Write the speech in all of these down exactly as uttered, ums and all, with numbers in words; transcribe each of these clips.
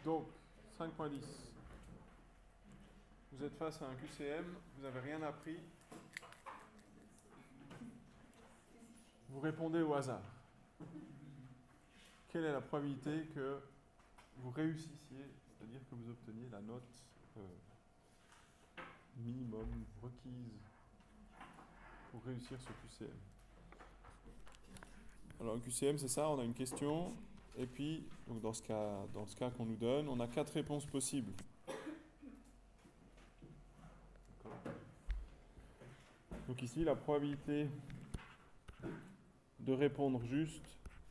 Donc, cinq point dix. Vous êtes face à un Q C M, vous n'avez rien appris. Vous répondez au hasard. Quelle est la probabilité que vous réussissiez, c'est-à-dire que vous obteniez la note euh, minimum requise pour réussir ce Q C M? Alors, un Q C M, c'est ça, on a une question, et puis, donc dans ce cas, dans ce cas qu'on nous donne, on a quatre réponses possibles. Donc ici, la probabilité de répondre juste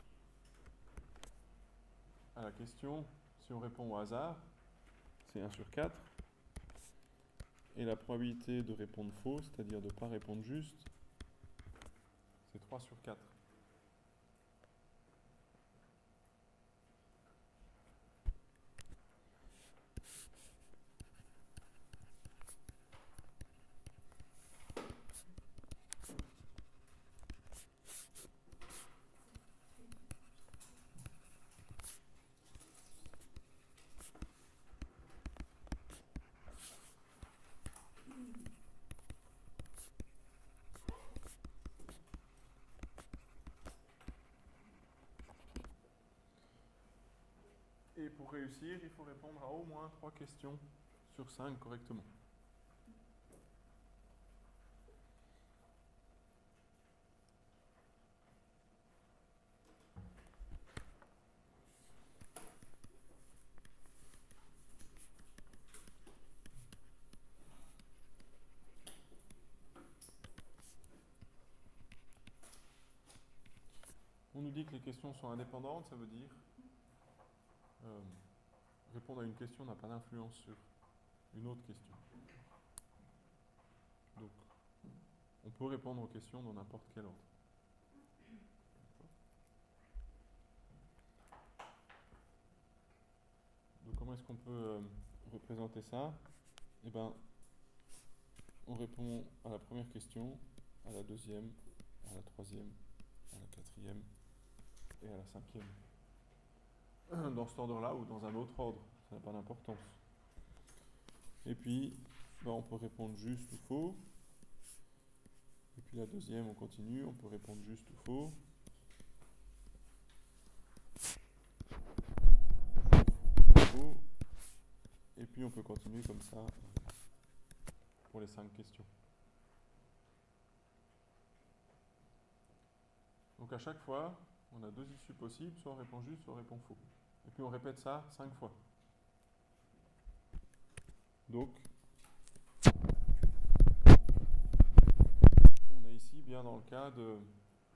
à la question, si on répond au hasard, c'est un sur quatre. Et la probabilité de répondre faux, c'est-à-dire de ne pas répondre juste, c'est trois sur quatre. Et pour réussir, il faut répondre à au moins trois questions sur cinq correctement. On nous dit que les questions sont indépendantes, ça veut dire euh, répondre à une question n'a pas d'influence sur une autre question. Donc, on peut répondre aux questions dans n'importe quel ordre. Donc, comment est-ce qu'on peut euh, représenter ça? Eh bien, on répond à la première question, à la deuxième, à la troisième, à la quatrième et à la cinquième. Dans cet ordre-là ou dans un autre ordre, ça n'a pas d'importance. Et puis, ben, on peut répondre juste ou faux. Et puis la deuxième, on continue, on peut répondre juste ou faux. Juste, faux. Et puis on peut continuer comme ça pour les cinq questions. Donc à chaque fois, on a deux issues possibles, soit on répond juste, soit on répond faux. Et puis on répète ça cinq fois. Donc, on est ici bien dans le cas de, euh,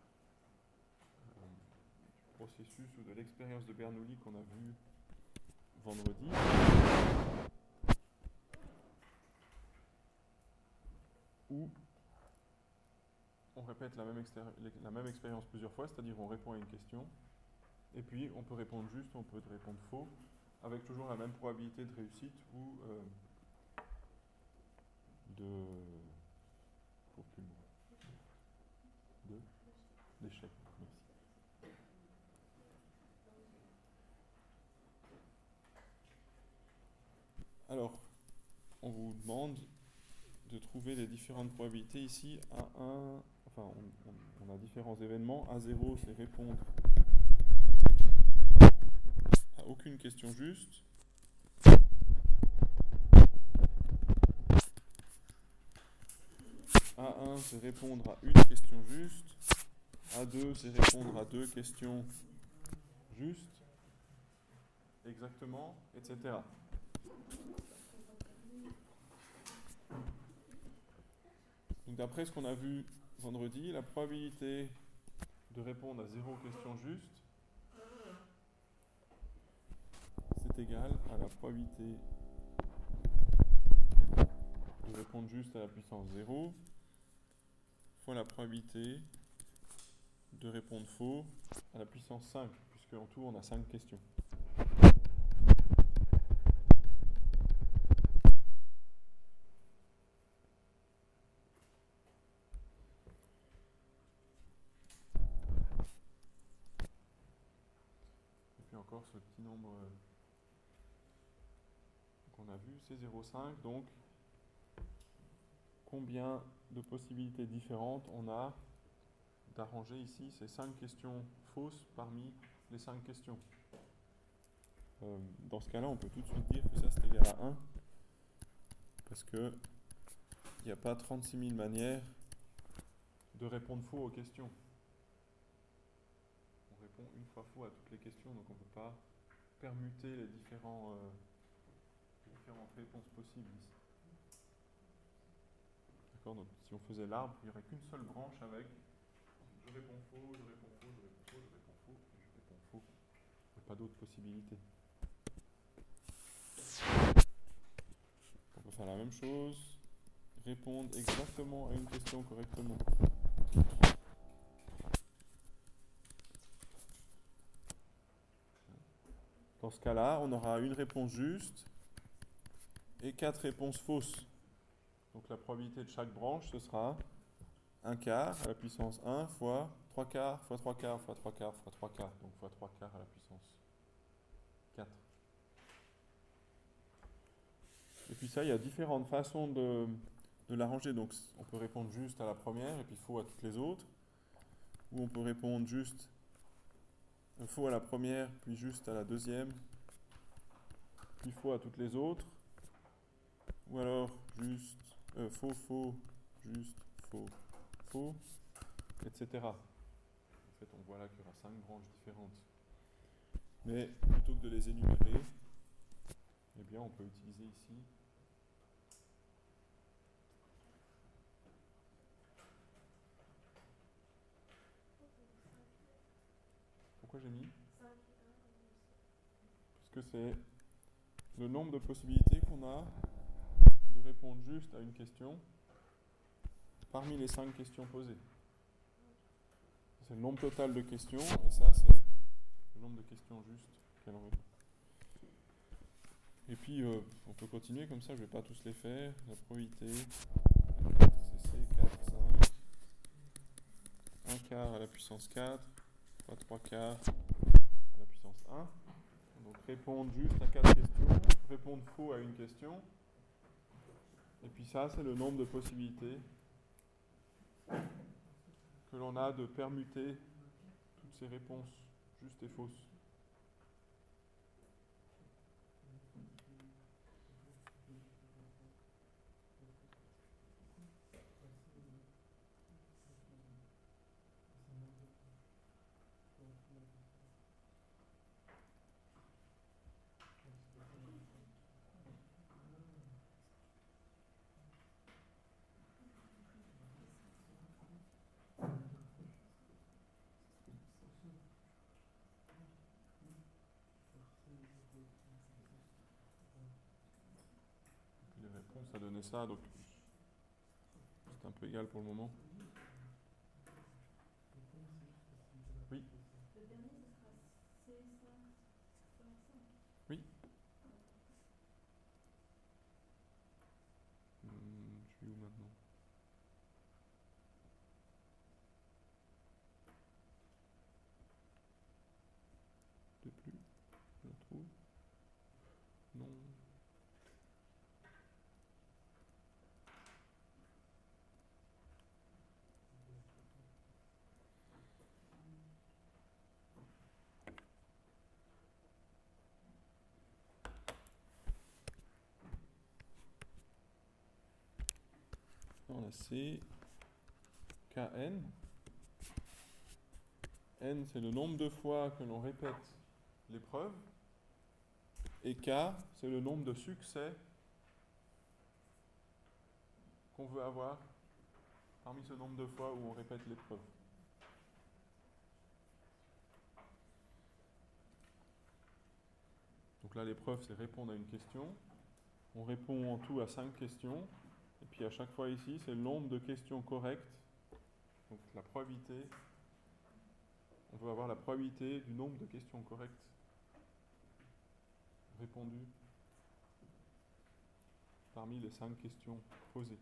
du processus ou de l'expérience de Bernoulli qu'on a vu vendredi. Où on répète la même, extéri- la même expérience plusieurs fois, c'est-à-dire on répond à une question, et puis on peut répondre juste, on peut répondre faux, avec toujours la même probabilité de réussite ou euh, de... Pour plus de d'échec. Merci. Alors, on vous demande de trouver les différentes probabilités ici à un... Enfin, on, on, on a différents événements. A zéro, c'est répondre à aucune question juste. A un, c'est répondre à une question juste. A deux, c'est répondre à deux questions justes. Exactement, et cetera. Donc d'après ce qu'on a vu vendredi, la probabilité de répondre à zéro question juste, c'est égal à la probabilité de répondre juste à la puissance zéro fois la probabilité de répondre faux à la puissance cinq, puisque en tout on a cinq questions. Et puis encore ce petit nombre qu'on a vu, c'est zéro virgule cinq. Donc, combien de possibilités différentes on a d'arranger ici ces cinq questions fausses parmi les cinq questions. Euh, dans ce cas-là, on peut tout de suite dire que ça c'est égal à un, parce que il n'y a pas trente-six mille manières de répondre faux aux questions. On répond une fois faux à toutes les questions, donc on ne peut pas permuter les différents, euh, les différentes réponses possibles ici. D'accord, donc si on faisait l'arbre, il n'y aurait qu'une seule branche avec je réponds faux, je réponds faux, je réponds faux, je réponds faux, et je réponds faux. Il n'y a pas d'autres possibilités. On peut faire la même chose, répondre exactement à une question correctement. Dans ce cas-là, on aura une réponse juste et quatre réponses fausses. Donc la probabilité de chaque branche, ce sera un quart à la puissance un fois trois quarts fois trois quarts fois trois quarts fois trois quarts. Donc fois trois quarts à la puissance quatre. Et puis ça, il y a différentes façons de, de l'arranger. Donc on peut répondre juste à la première et puis faux à toutes les autres. Ou on peut répondre juste faux à la première, puis juste à la deuxième, puis faux à toutes les autres. Ou alors juste euh, faux, faux, juste, faux, faux, et cetera. En fait, on voit là qu'il y aura cinq branches différentes. Mais plutôt que de les énumérer, eh bien, on peut utiliser ici pourquoi j'ai mis parce que c'est le nombre de possibilités qu'on a de répondre juste à une question parmi les cinq questions posées. C'est le nombre total de questions, et ça, c'est le nombre de questions justes qu'elle en répond. Et puis, euh, on peut continuer comme ça, je ne vais pas tous les faire. La probabilité, quatre, c'est C, quatre, cinq. un quart à la puissance quatre, fois trois quarts à la puissance un. Donc, répondre juste à quatre questions, répondre faux à une question. Et puis ça, c'est le nombre de possibilités que l'on a de permuter toutes ces réponses justes et fausses. Les réponses a donné ça, donc c'est un peu égal pour le moment. Oui. Le dernier, ce sera C cinq. Oui. Hum, je suis où maintenant? De plus. Je le trouve. Non. On a C, K N. N, c'est le nombre de fois que l'on répète l'épreuve. Et K, c'est le nombre de succès qu'on veut avoir parmi ce nombre de fois où on répète l'épreuve. Donc là, l'épreuve, c'est répondre à une question. On répond en tout à cinq questions. Et puis à chaque fois ici, c'est le nombre de questions correctes. Donc la probabilité, on veut avoir la probabilité du nombre de questions correctes répondues parmi les cinq questions posées.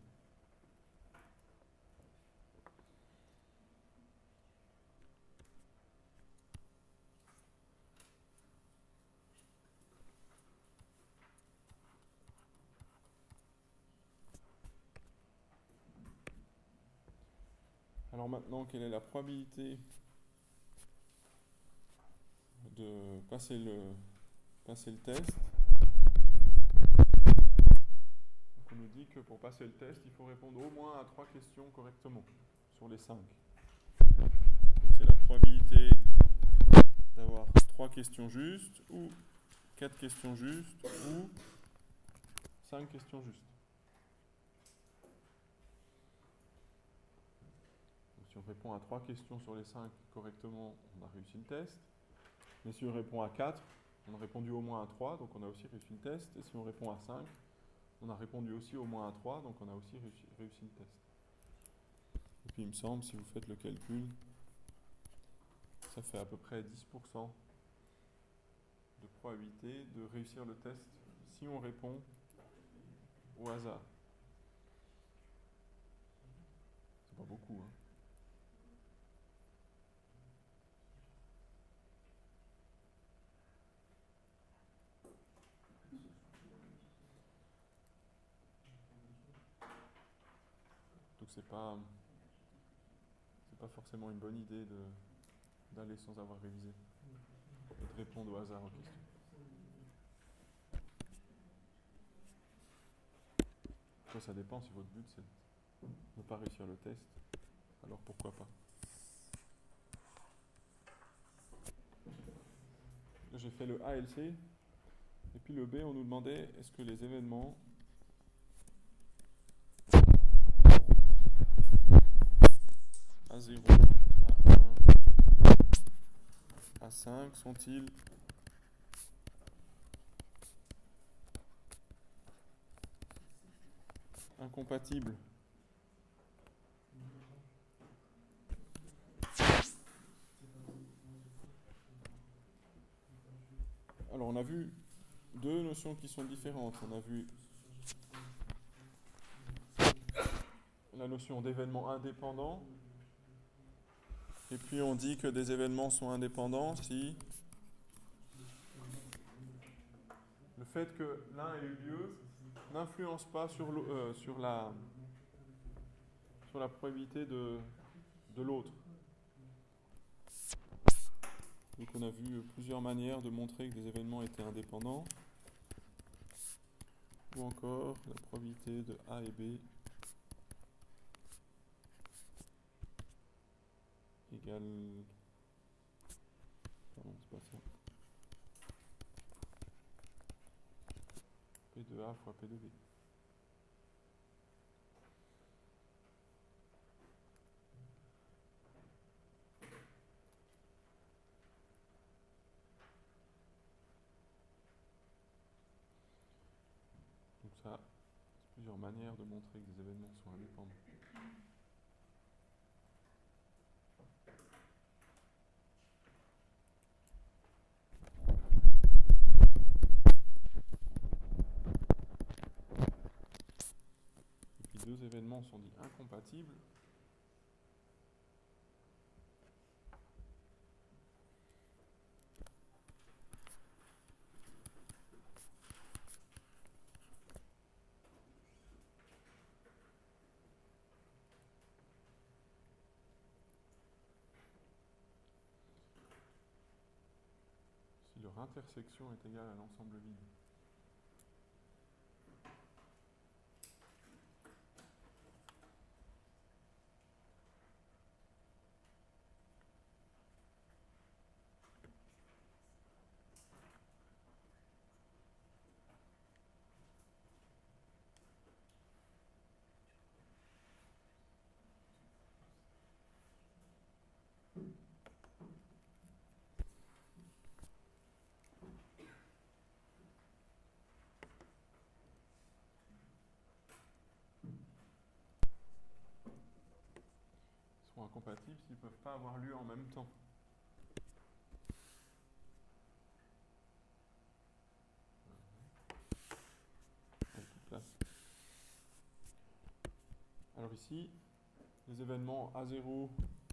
Alors maintenant, quelle est la probabilité de passer le, passer le test? Donc on nous dit que pour passer le test, il faut répondre au moins à trois questions correctement sur les cinq. Donc c'est la probabilité d'avoir trois questions justes ou quatre questions justes ou cinq questions justes. Donc si on répond à trois questions sur les cinq correctement, on a réussi le test. Mais si on répond à quatre, on a répondu au moins à trois, donc on a aussi réussi le test. Et si on répond à cinq, on a répondu aussi au moins à trois, donc on a aussi réussi, réussi le test. Et puis il me semble, si vous faites le calcul, ça fait à peu près dix pour cent de probabilité de réussir le test si on répond au hasard. C'est pas beaucoup, hein. Donc c'est pas c'est pas forcément une bonne idée de d'aller sans avoir révisé et de répondre au hasard aux questions. Après, ça dépend, si votre but c'est de ne pas réussir le test, alors pourquoi pas. Là, j'ai fait le A L C, et puis le B, on nous demandait est-ce que les événements A zéro, A un, A cinq sont-ils incompatibles? Alors on a vu deux notions qui sont différentes. On a vu la notion d'événement indépendant, et puis on dit que des événements sont indépendants si le fait que l'un ait eu lieu n'influence pas sur, euh, sur, la, sur la probabilité de, de l'autre. Donc on a vu plusieurs manières de montrer que des événements étaient indépendants. Ou encore la probabilité de A et B égale... Pardon, c'est pas ça. P de A fois P de B. Donc ça, c'est plusieurs manières de montrer que des événements sont indépendants. Et puis deux événements sont dits incompatibles. Si leur intersection est égale à l'ensemble vide. Sont incompatibles s'ils ne peuvent pas avoir lieu en même temps. Alors ici, les événements A zéro,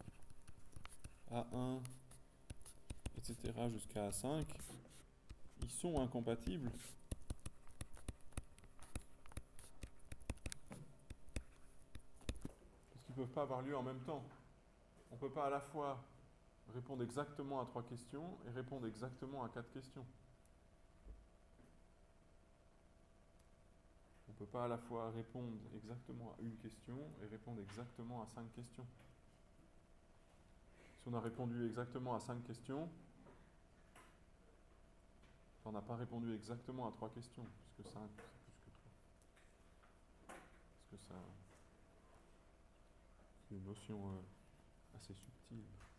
A un, et cetera jusqu'à A cinq, ils sont incompatibles. Parce qu'ils ne peuvent pas avoir lieu en même temps. On ne peut pas à la fois répondre exactement à trois questions et répondre exactement à quatre questions. On ne peut pas à la fois répondre exactement à une question et répondre exactement à cinq questions. Si on a répondu exactement à cinq questions, on n'a pas répondu exactement à trois questions, puisque cinq, c'est plus que trois. Parce que ça, c'est une notion euh, assez subtile.